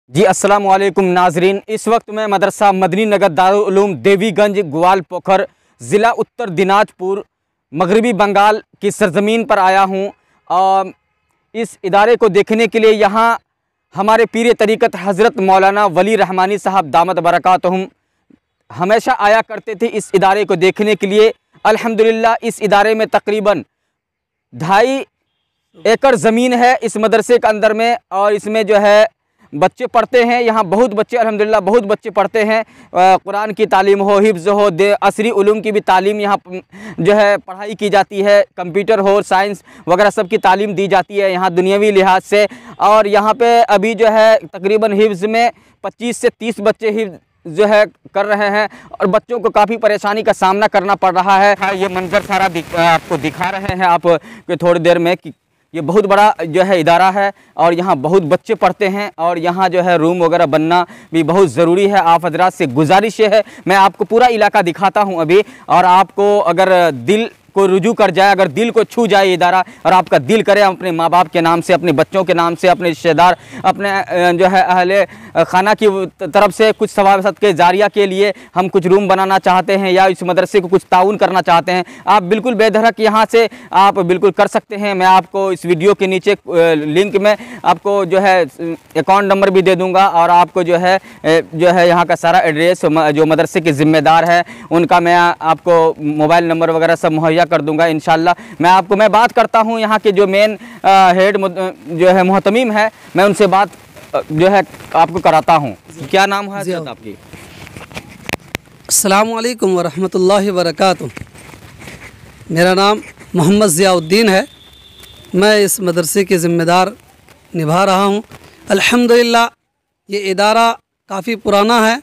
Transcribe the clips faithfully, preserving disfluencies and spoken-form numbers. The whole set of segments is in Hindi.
जी अस्सलाम वालेकुम नाजरीन। इस वक्त मैं मदरसा मदनी नगर दारुल उलूम देवीगंज ग्वालपोखर ज़िला उत्तर दिनाजपुर मगरबी बंगाल की सरज़मीन पर आया हूँ। और इस इदारे को देखने के लिए यहाँ हमारे पीर तरीक़त हज़रत मौलाना वली रहमानी साहब दामत बरकातहुम हमेशा आया करते थे इस इदारे को देखने के लिए। अल्हम्दुलिल्लाह इस इदारे में तकरीबन ढाई एकड़ ज़मीन है इस मदरसे के अंदर में, और इसमें जो है बच्चे पढ़ते हैं। यहाँ बहुत बच्चे अल्हम्दुलिल्लाह बहुत बच्चे पढ़ते हैं। कुरान की तालीम हो, हिफ्ज़ हो, दे असरी उलूम की भी तालीम यहाँ जो है पढ़ाई की जाती है। कंप्यूटर हो, साइंस वगैरह सब की तालीम दी जाती है यहाँ दुनियावी लिहाज से। और यहाँ पे अभी जो है तकरीबन हिफ्ज़ में पच्चीस से तीस बच्चे हिफ्ज़ जो है कर रहे हैं, और बच्चों को काफ़ी परेशानी का सामना करना पड़ रहा है। हाँ, ये मंजर सारा दिख, आपको दिखा रहे हैं आप थोड़ी देर में कि ये बहुत बड़ा जो है इदारा है और यहाँ बहुत बच्चे पढ़ते हैं, और यहाँ जो है रूम वगैरह बनना भी बहुत ज़रूरी है। आप हजरात से गुजारिश है, मैं आपको पूरा इलाका दिखाता हूँ अभी, और आपको अगर दिल को रुजू कर जाए, अगर दिल को छू जाए इदारा और आपका दिल करे अपने माँ बाप के नाम से, अपने बच्चों के नाम से, अपने रिश्तेदार, अपने जो है अहले खाना की तरफ से कुछ सवाब सदके जारिया के लिए हम कुछ रूम बनाना चाहते हैं या इस मदरसे को कुछ ताउन करना चाहते हैं, आप बिल्कुल बेधड़क यहाँ से आप बिल्कुल कर सकते हैं। मैं आपको इस वीडियो के नीचे लिंक में आपको जो है अकाउंट नंबर भी दे दूँगा, और आपको जो है जो है यहाँ का सारा एड्रेस जो मदरसे के ज़िम्मेदार है उनका मैं आपको मोबाइल नंबर वगैरह सब मुहैया कर दूंगा इंशाल्लाह। मैं आपको मैं बात करता हूं यहाँ के जो मेन हेड जो है मुहतमीम है, मैं उनसे बात जो है आपको कराता हूं। क्या नाम है आपकी? अस्सलाम वालेकुम व रहमतुल्लाहि व बरकातुहू। मेरा नाम मोहम्मद ज़ियाउद्दीन है। मैं इस मदरसे के ज़िम्मेदार निभा रहा हूँ। अल्हम्दुलिल्लाह ये इदारा काफ़ी पुराना है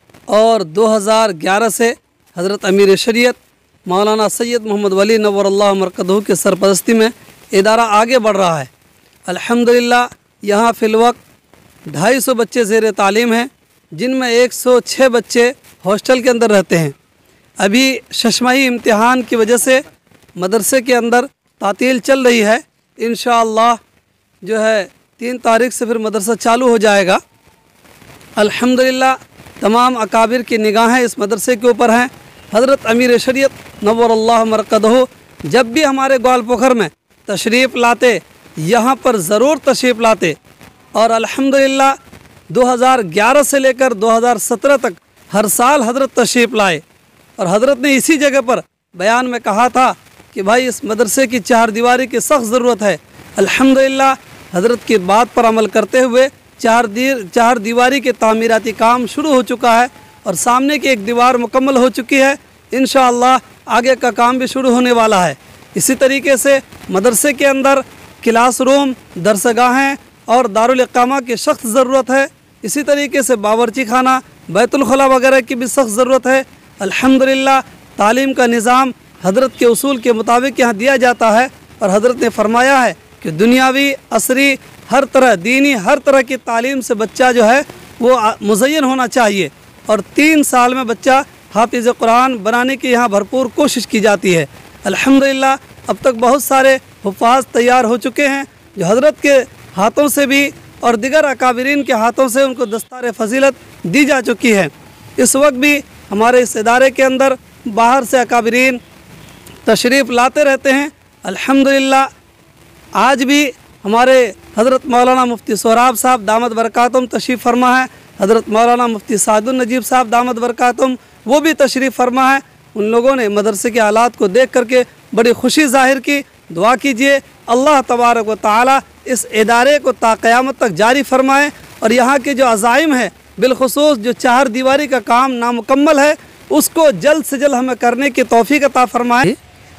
और दो हज़ार ग्यारह से हज़रत अमीर शरीयत मौलाना सैयद मोहम्मद वली नव्वरल्लाह मरकज़हू के सरपरस्ती में इदारा आगे बढ़ रहा है। अल्हम्दुलिल्लाह यहाँ फ़िलवक्त ढाई सौ बच्चे ज़ेर तालीम हैं, जिनमें एक सौ छः बच्चे हॉस्टल के अंदर रहते हैं। अभी शशमाही इम्तिहान की वजह से मदरसे के अंदर तातील चल रही है। इंशाअल्लाह जो है तीन तारीख से फिर मदरसा चालू हो जाएगा। अल्हम्दुलिल्लाह तमाम अकाबिर की निगाहें इस मदरसे के ऊपर हैं। हज़रत अमीर शरीयत नव्वरल्लाह मरकज़हू जब भी हमारे ग्वालपोखर में तशरीफ़ लाते, यहाँ पर ज़रूर तशरीफ़ लाते, और अल्हम्दुलिल्लाह दो हज़ार ग्यारह से लेकर दो हज़ार सत्रह तक हर साल हज़रत तशरीफ़ लाए। और हज़रत ने इसी जगह पर बयान में कहा था कि भाई इस मदरसे की चार दीवारी की सख्त ज़रूरत है। अल्हम्दुलिल्लाह हज़रत की बात पर अमल करते हुए चार दी चार दीवारी के तामीराती काम शुरू हो चुका है, और सामने की एक दीवार मुकम्मल हो चुकी है। इंशाअल्लाह आगे का काम भी शुरू होने वाला है। इसी तरीके से मदरसे के अंदर क्लासरूम, दरसगाहें और दारुल इक़ामा की सख्त ज़रूरत है। इसी तरीके से बावर्ची खाना, बैतुल खला वगैरह की भी सख्त ज़रूरत है। अल्हम्दुलिल्लाह तालीम का निज़ाम हज़रत के उसूल के मुताबिक यहाँ दिया जाता है, और हज़रत ने फरमाया है कि दुनियावी, असरी, हर तरह दीनी हर तरह की तालीम से बच्चा जो है वो मुज़य्यन होना चाहिए। और तीन साल में बच्चा हाफिज़ कुरान बनाने की यहाँ भरपूर कोशिश की जाती है। अल्हम्दुलिल्लाह अब तक बहुत सारे हुफ़ाज़ तैयार हो चुके हैं, जो हज़रत के हाथों से भी और दिगर अकाबिरीन के हाथों से उनको दस्तार फ़जीलत दी जा चुकी है। इस वक्त भी हमारे इस इदारे के अंदर बाहर से अकाबिरीन तशरीफ़ लाते रहते हैं। अल्हम्दुलिल्लाह आज भी हमारे हज़रत मौलाना मुफ्ती सोहराब साहब दामत बरकातुहूम तशरीफ़ फरमा है। हज़रत मौलाना मुफ्ती सादुल नजीब साहब दामत बरकातुहूम वो भी तशरीफ़ फरमा है। उन लोगों ने मदरसे के हालात को देख करके बड़ी खुशी ज़ाहिर की। दुआ कीजिए अल्लाह तबारक व तआला इस इदारे को ता क़यामत तक जारी फरमाए, और यहाँ के जो अज़ाइम है बिलखुसूस जो चार दीवारी का काम नामुकम्मल है उसको जल्द से जल्द हमें करने की तौफ़ीक़ अता फरमाए।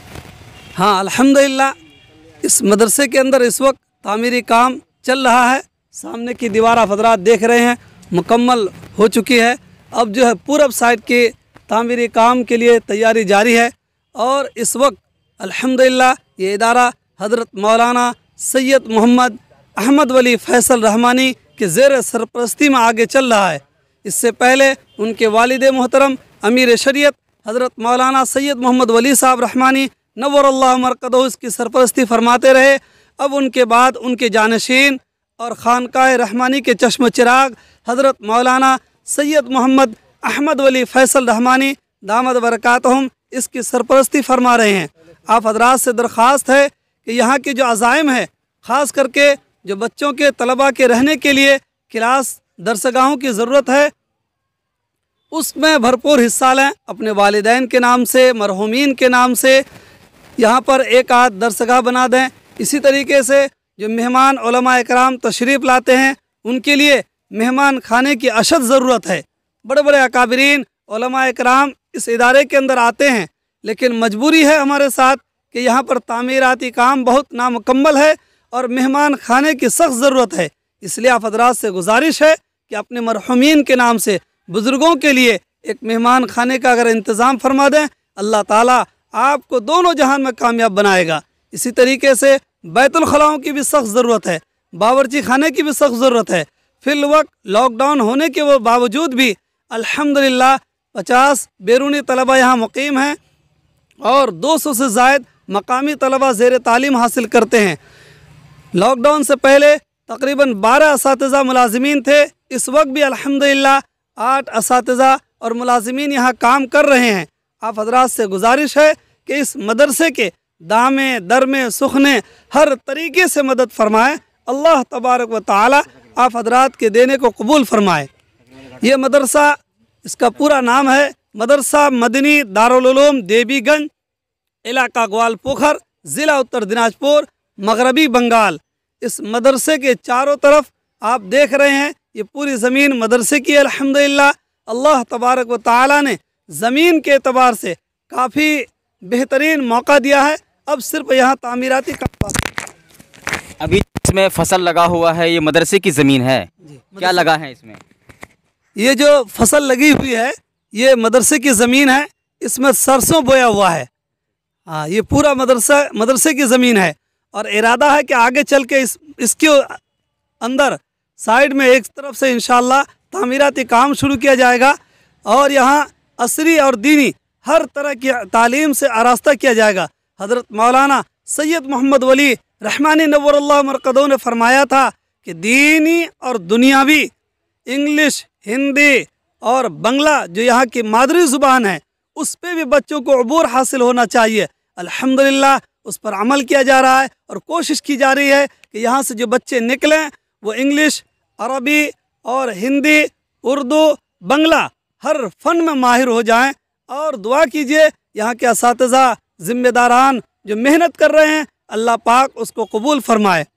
हाँ, अल्हम्दुलिल्लाह इस मदरसे के अंदर इस वक्त तामीरी काम चल रहा है। सामने की दीवार आप हज़रात देख रहे हैं मुकम्मल हो चुकी है। अब जो है पूरब साइड के तामीरी काम के लिए तैयारी जारी है, और इस वक्त अल्हम्दुलिल्लाह ये इदारा हज़रत मौलाना सैयद मोहम्मद अहमद वली फ़ैसल रहमानी के ज़ेर सरपरस्ती में आगे चल रहा है। इससे पहले उनके वालिद मोहतरम अमीर शरीयत हज़रत मौलाना सैयद मोहम्मद वली साहब रहमानी नव्वरल्लाह मरकज़हू इसकी सरपरस्ती फरमाते रहे। अब उनके बाद उनके जानशीन और खानकाह रहमानी के चश्म चिराग हज़रत मौलाना सैयद मोहम्मद अहमद वली फैसल रहमानी दामद बरकातहुम इसकी सरपरस्ती फरमा रहे हैं। आप हजरात से दरख्वास्त है कि यहाँ की जो अज़ाइम है, ख़ास करके जो बच्चों के तलबा के रहने के लिए क्लास दरसगाहों की ज़रूरत है, उसमें भरपूर हिस्सा लें। अपने वालिदैन के नाम से, मरहूमीन के नाम से यहाँ पर एक आध दरसगाह बना दें। इसी तरीके से जो मेहमान उलमा इकराम तशरीफ़ लाते हैं, उनके लिए मेहमान खाने की अशद ज़रूरत है। बड़े बड़े अकाबरीन उलमा इकराम इस इदारे के अंदर आते हैं, लेकिन मजबूरी है हमारे साथ कि यहाँ पर तामीराती काम बहुत नामुकम्मल है और मेहमान खाने की सख्त ज़रूरत है। इसलिए आप हज़रात से गुजारिश है कि अपने मरहूमीन के नाम से बुज़ुर्गों के लिए एक मेहमान खाने का अगर इंतज़ाम फरमा दें, अल्लाह ताला आपको दोनों जहान में कामयाब बनाएगा। इसी तरीके से बैतुल खलाओं की भी सख्त ज़रूरत है, बावर्ची खाने की भी सख्त ज़रूरत है। फिल वक्त लॉकडाउन होने के वो बावजूद भी अल्हम्दुलिल्लाह पचास बैरूनी तलबा यहाँ मुकीम हैं और दो सौ से ज़ायद मकामी तलबा ज़ेर तालीम हासिल करते हैं। लॉकडाउन से पहले तकरीबन बारह असातिज़ा मुलाजिमीन थे। इस वक्त भी अल्हम्दुलिल्लाह आठ असातिज़ा और मुलाजिमीन यहाँ काम कर रहे हैं। आप हजरात से गुजारिश है कि इस मदरसे के दामे दरमे सुखने हर तरीके से मदद फरमाएँ। अल्लाह तबारक व तआला आप हजरात के देने को कबूल फरमाए। ये मदरसा, इसका पूरा नाम है मदरसा मदनी दारुल उलूम देवीगंज, इलाका ग्वालपोखर, ज़िला उत्तर दिनाजपुर, मगरबी बंगाल। इस मदरसे के चारों तरफ आप देख रहे हैं, ये पूरी ज़मीन मदरसे की है। अल्हम्दुलिल्लाह अल्लाह तबारक व तआला ने ज़मीन के एतबार से काफ़ी बेहतरीन मौका दिया है। अब सिर्फ यहाँ तामीराती काम, अभी इसमें फसल लगा हुआ है, ये मदरसे की ज़मीन है, क्या लगा है इसमें? ये जो फसल लगी हुई है ये मदरसे की ज़मीन है, इसमें सरसों बोया हुआ है। हाँ, ये पूरा मदरसा मदरसे की ज़मीन है और इरादा है कि आगे चल के इस इसके अंदर साइड में एक तरफ से इंशाअल्लाह तामीराती काम शुरू किया जाएगा और यहाँ असरी और दीनी हर तरह की तालीम से आरास्ता किया जाएगा। हज़रत मौलाना सैयद मोहम्मद वली रहमानी नव्वरल्लाहु मरकदहू ने फरमाया था कि दीनी और दुनियावी इंग्लिश, हिंदी और बंगला जो यहाँ की मादरी ज़ुबान है, उस पर भी बच्चों को अबूर हासिल होना चाहिए। अल्हम्दुलिल्लाह उस पर अमल किया जा रहा है और कोशिश की जा रही है कि यहाँ से जो बच्चे निकलें वो इंग्लिश, अरबी और हिंदी, उर्दू, बंगला हर फन में माहिर हो जाएं। और दुआ कीजिए यहाँ के असातिज़ा ज़िम्मेदारान जो मेहनत कर रहे हैं, अल्लाह पाक उसको कबूल फरमाए।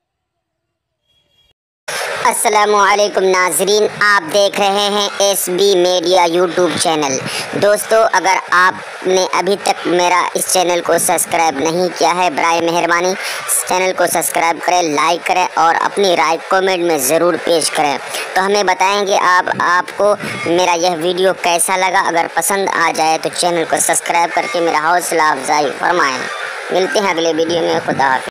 अस्सलामुअलैकुम नाजरीन, आप देख रहे हैं S B media YouTube channel. दोस्तों, अगर आपने अभी तक मेरा इस चैनल को सब्सक्राइब नहीं किया है, बराए मेहरबानी इस चैनल को सब्सक्राइब करें, लाइक करें और अपनी राय कमेंट में ज़रूर पेश करें। तो हमें बताएंगे आप आपको मेरा यह वीडियो कैसा लगा। अगर पसंद आ जाए तो चैनल को सब्सक्राइब करके मेरा हौसला अफजाई फरमाएँ। मिलते हैं अगले वीडियो में। खुदा हाफ़िज़।